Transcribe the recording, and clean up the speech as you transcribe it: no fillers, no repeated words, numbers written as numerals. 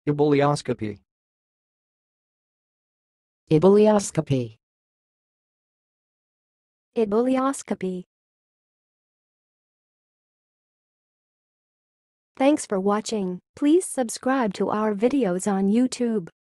Ebullioscopy. Ebullioscopy. Ebullioscopy. Thanks for watching. Please subscribe to our videos on YouTube.